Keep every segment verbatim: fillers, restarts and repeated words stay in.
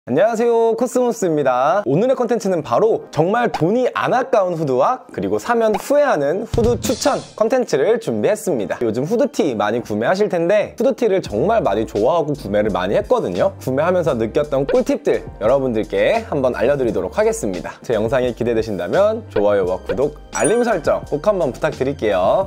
안녕하세요, 코스모스입니다. 오늘의 컨텐츠는 바로 정말 돈이 안 아까운 후드와 그리고 사면 후회하는 후드 추천 컨텐츠를 준비했습니다. 요즘 후드티 많이 구매하실 텐데 후드티를 정말 많이 좋아하고 구매를 많이 했거든요. 구매하면서 느꼈던 꿀팁들 여러분들께 한번 알려드리도록 하겠습니다. 제 영상이 기대되신다면 좋아요와 구독, 알림 설정 꼭 한번 부탁드릴게요.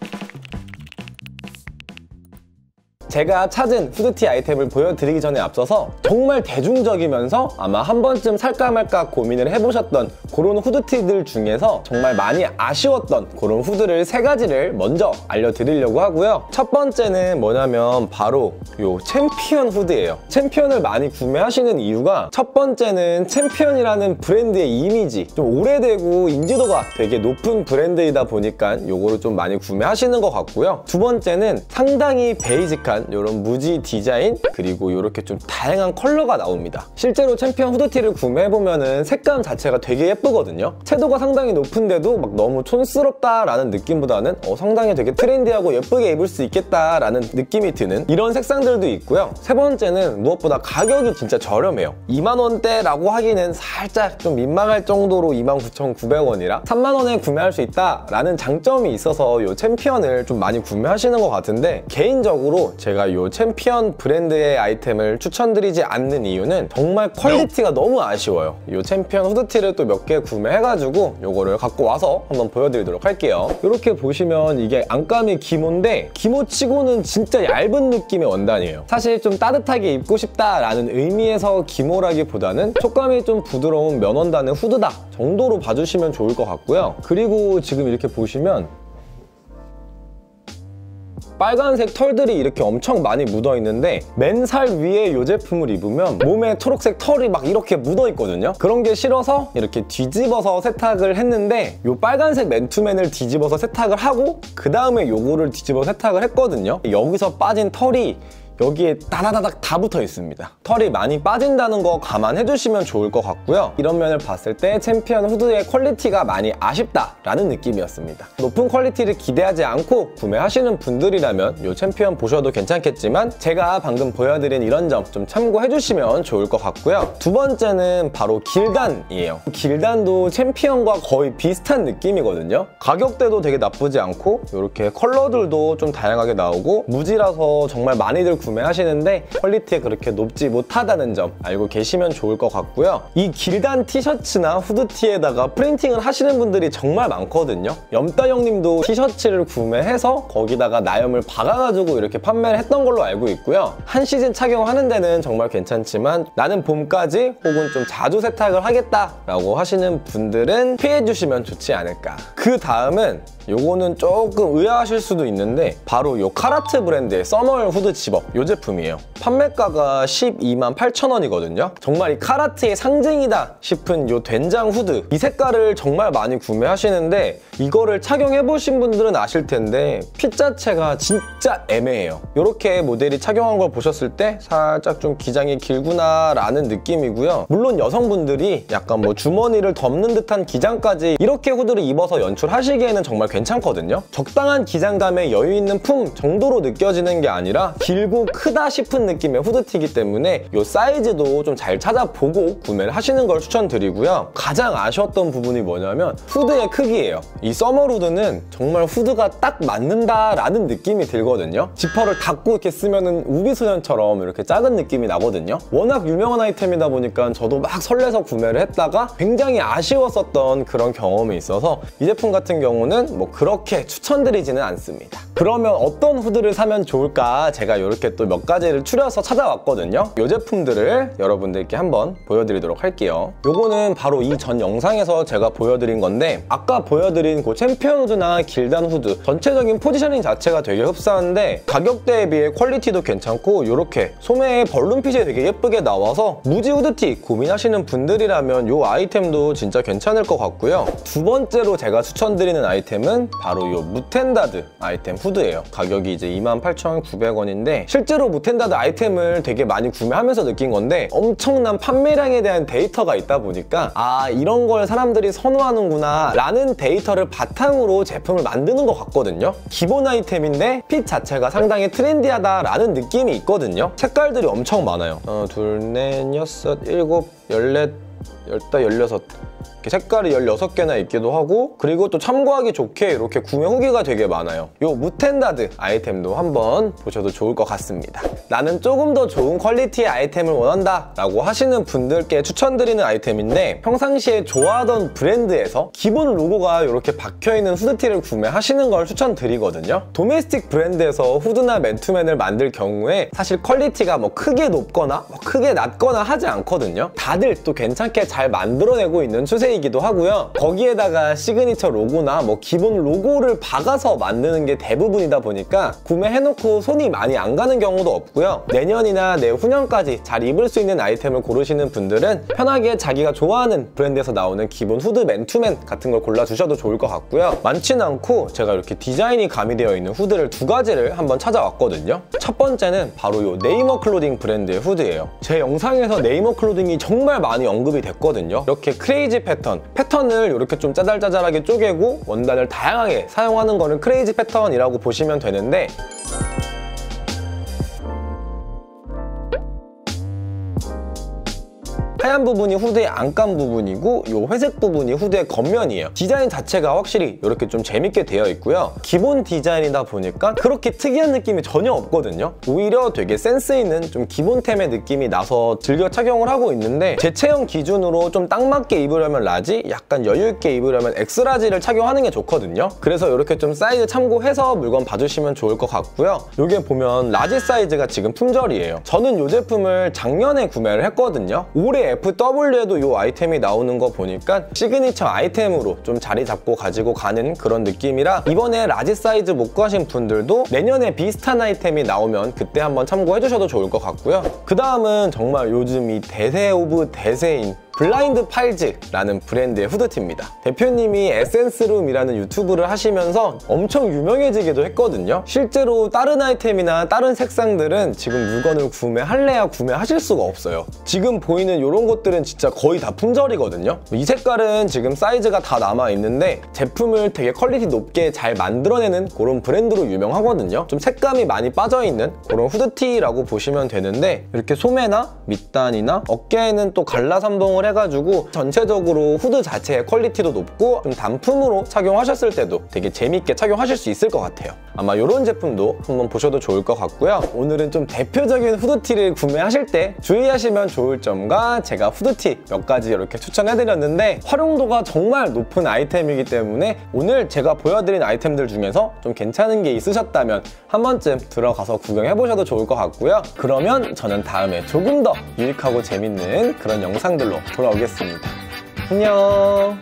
제가 찾은 후드티 아이템을 보여드리기 전에 앞서서 정말 대중적이면서 아마 한 번쯤 살까 말까 고민을 해보셨던 그런 후드티들 중에서 정말 많이 아쉬웠던 그런 후드를 세 가지를 먼저 알려드리려고 하고요. 첫 번째는 뭐냐면 바로 요 챔피언 후드예요. 챔피언을 많이 구매하시는 이유가 첫 번째는 챔피언이라는 브랜드의 이미지, 좀 오래되고 인지도가 되게 높은 브랜드이다 보니까 요거를 좀 많이 구매하시는 것 같고요. 두 번째는 상당히 베이직한 이런 무지 디자인, 그리고 이렇게 좀 다양한 컬러가 나옵니다. 실제로 챔피언 후드티를 구매해보면은 색감 자체가 되게 예쁘거든요. 채도가 상당히 높은데도 막 너무 촌스럽다라는 느낌보다는 어, 상당히 되게 트렌디하고 예쁘게 입을 수 있겠다라는 느낌이 드는 이런 색상들도 있고요. 세 번째는 무엇보다 가격이 진짜 저렴해요. 이만 원대라고 하기는 살짝 좀 민망할 정도로 이만 구천구백 원이라 삼만 원에 구매할 수 있다라는 장점이 있어서 이 챔피언을 좀 많이 구매하시는 것 같은데, 개인적으로 제가 제가 이 챔피언 브랜드의 아이템을 추천드리지 않는 이유는 정말 퀄리티가 너무 아쉬워요. 이 챔피언 후드티를 또 몇 개 구매해가지고 요거를 갖고 와서 한번 보여드리도록 할게요. 이렇게 보시면 이게 안감이 기모인데 기모치고는 진짜 얇은 느낌의 원단이에요. 사실 좀 따뜻하게 입고 싶다라는 의미에서 기모라기보다는 촉감이 좀 부드러운 면원단의 후드다 정도로 봐주시면 좋을 것 같고요. 그리고 지금 이렇게 보시면 빨간색 털들이 이렇게 엄청 많이 묻어있는데 맨살 위에 이 제품을 입으면 몸에 초록색 털이 막 이렇게 묻어있거든요. 그런 게 싫어서 이렇게 뒤집어서 세탁을 했는데 이 빨간색 맨투맨을 뒤집어서 세탁을 하고 그 다음에 요거를 뒤집어 세탁을 했거든요. 여기서 빠진 털이 여기에 다다다닥 다 붙어 있습니다. 털이 많이 빠진다는 거 감안해 주시면 좋을 것 같고요. 이런 면을 봤을 때 챔피언 후드의 퀄리티가 많이 아쉽다라는 느낌이었습니다. 높은 퀄리티를 기대하지 않고 구매하시는 분들이라면 이 챔피언 보셔도 괜찮겠지만 제가 방금 보여드린 이런 점 좀 참고해 주시면 좋을 것 같고요. 두 번째는 바로 길단이에요. 길단도 챔피언과 거의 비슷한 느낌이거든요. 가격대도 되게 나쁘지 않고 이렇게 컬러들도 좀 다양하게 나오고 무지라서 정말 많이들 구매하시는데 구매하시는데 퀄리티가 그렇게 높지 못하다는 점 알고 계시면 좋을 것 같고요. 이 길단 티셔츠나 후드티에다가 프린팅을 하시는 분들이 정말 많거든요. 염따형님도 티셔츠를 구매해서 거기다가 나염을 박아가지고 이렇게 판매를 했던 걸로 알고 있고요. 한 시즌 착용하는 데는 정말 괜찮지만 나는 봄까지 혹은 좀 자주 세탁을 하겠다라고 하시는 분들은 피해주시면 좋지 않을까. 그 다음은 요거는 조금 의아하실 수도 있는데 바로 요 카라트 브랜드의 서멀 후드 집업, 요 제품이에요. 판매가가 십이만 팔천 원이거든요. 정말 이 카라트의 상징이다 싶은 요 된장 후드, 이 색깔을 정말 많이 구매하시는데 이거를 착용해보신 분들은 아실 텐데 핏 자체가 진짜 애매해요. 이렇게 모델이 착용한 걸 보셨을 때 살짝 좀 기장이 길구나 라는 느낌이고요. 물론 여성분들이 약간 뭐 주머니를 덮는 듯한 기장까지 이렇게 후드를 입어서 연출하시기에는 정말 괜찮거든요. 적당한 기장감에 여유 있는 품 정도로 느껴지는 게 아니라 길고 크다 싶은 느낌의 후드티이기 때문에 이 사이즈도 좀 잘 찾아보고 구매를 하시는 걸 추천드리고요. 가장 아쉬웠던 부분이 뭐냐면 후드의 크기예요. 이 서멀 후드는 정말 후드가 딱 맞는다라는 느낌이 들거든요. 지퍼를 닫고 이렇게 쓰면은 우비소년처럼 이렇게 작은 느낌이 나거든요. 워낙 유명한 아이템이다 보니까 저도 막 설레서 구매를 했다가 굉장히 아쉬웠었던 그런 경험이 있어서 이 제품 같은 경우는 뭐 그렇게 추천드리지는 않습니다. 그러면 어떤 후드를 사면 좋을까 제가 이렇게 또 몇 가지를 추려서 찾아왔거든요. 이 제품들을 여러분들께 한번 보여드리도록 할게요. 요거는 바로 이 전 영상에서 제가 보여드린 건데 아까 보여드린 그 챔피언 후드나 길단 후드 전체적인 포지셔닝 자체가 되게 흡사한데 가격대에 비해 퀄리티도 괜찮고 이렇게 소매에 벌룬핏이 되게 예쁘게 나와서 무지 후드티 고민하시는 분들이라면 이 아이템도 진짜 괜찮을 것 같고요. 두 번째로 제가 추천드리는 아이템은 아이템은 바로 이 무텐다드 아이템 후드예요. 가격이 이제 이만 팔천구백 원인데 실제로 무텐다드 아이템을 되게 많이 구매하면서 느낀 건데 엄청난 판매량에 대한 데이터가 있다 보니까 아 이런 걸 사람들이 선호하는구나 라는 데이터를 바탕으로 제품을 만드는 것 같거든요. 기본 아이템인데 핏 자체가 상당히 트렌디하다라는 느낌이 있거든요. 색깔들이 엄청 많아요. 어, 둘, 넷, 여섯, 일곱, 열넷, 열다, 열여섯 이렇게 색깔이 열여섯 개나 있기도 하고 그리고 또 참고하기 좋게 이렇게 구매 후기가 되게 많아요. 요 무텐다드 아이템도 한번 보셔도 좋을 것 같습니다. 나는 조금 더 좋은 퀄리티의 아이템을 원한다 라고 하시는 분들께 추천드리는 아이템인데 평상시에 좋아하던 브랜드에서 기본 로고가 이렇게 박혀있는 후드티를 구매하시는 걸 추천드리거든요. 도메스틱 브랜드에서 후드나 맨투맨을 만들 경우에 사실 퀄리티가 뭐 크게 높거나 뭐 크게 낮거나 하지 않거든요. 다들 또 괜찮게 잘 만들어내고 있는 추세이기도 하고요. 거기에다가 시그니처 로고나 뭐 기본 로고를 박아서 만드는 게 대부분이다 보니까 구매해놓고 손이 많이 안 가는 경우도 없고요. 내년이나 내후년까지 잘 입을 수 있는 아이템을 고르시는 분들은 편하게 자기가 좋아하는 브랜드에서 나오는 기본 후드 맨투맨 같은 걸 골라주셔도 좋을 것 같고요. 많진 않고 제가 이렇게 디자인이 가미되어 있는 후드를 두 가지를 한번 찾아왔거든요. 첫 번째는 바로 이 네이머 클로딩 브랜드의 후드예요. 제 영상에서 네이머 클로딩이 정말 많이 언급이 됐거든요. 이렇게 크레이지 패턴, 패턴을 이렇게 좀 짜잘짜잘하게 쪼개고 원단을 다양하게 사용하는 거를 크레이지 패턴이라고 보시면 되는데 하얀 부분이 후드의 안감 부분이고 이 회색 부분이 후드의 겉면이에요. 디자인 자체가 확실히 이렇게 좀 재밌게 되어 있고요. 기본 디자인이다 보니까 그렇게 특이한 느낌이 전혀 없거든요. 오히려 되게 센스 있는 좀 기본템의 느낌이 나서 즐겨 착용을 하고 있는데 제 체형 기준으로 좀 딱 맞게 입으려면 라지, 약간 여유 있게 입으려면 엑스라지를 착용하는 게 좋거든요. 그래서 이렇게 좀 사이즈 참고해서 물건 봐주시면 좋을 것 같고요. 이게 보면 라지 사이즈가 지금 품절이에요. 저는 이 제품을 작년에 구매를 했거든요. 올해 에프더블유에도 이 아이템이 나오는 거 보니까 시그니처 아이템으로 좀 자리 잡고 가지고 가는 그런 느낌이라 이번에 라지 사이즈 못 구하신 분들도 내년에 비슷한 아이템이 나오면 그때 한번 참고해 주셔도 좋을 것 같고요. 그 다음은 정말 요즘 이 대세 오브 대세인 블라인드 파일즈라는 브랜드의 후드티입니다. 대표님이 에센스룸이라는 유튜브를 하시면서 엄청 유명해지기도 했거든요. 실제로 다른 아이템이나 다른 색상들은 지금 물건을 구매할래야 구매하실 수가 없어요. 지금 보이는 이런 것들은 진짜 거의 다 품절이거든요. 이 색깔은 지금 사이즈가 다 남아있는데 제품을 되게 퀄리티 높게 잘 만들어내는 그런 브랜드로 유명하거든요. 좀 색감이 많이 빠져있는 그런 후드티라고 보시면 되는데 이렇게 소매나 밑단이나 어깨에는 또 갈라삼봉을 해가지고 전체적으로 후드 자체의 퀄리티도 높고 좀 단품으로 착용하셨을 때도 되게 재밌게 착용하실 수 있을 것 같아요. 아마 이런 제품도 한번 보셔도 좋을 것 같고요. 오늘은 좀 대표적인 후드티를 구매하실 때 주의하시면 좋을 점과 제가 후드티 몇 가지 이렇게 추천해드렸는데 활용도가 정말 높은 아이템이기 때문에 오늘 제가 보여드린 아이템들 중에서 좀 괜찮은 게 있으셨다면 한 번쯤 들어가서 구경해보셔도 좋을 것 같고요. 그러면 저는 다음에 조금 더 유익하고 재밌는 그런 영상들로 돌아오겠습니다. 안녕.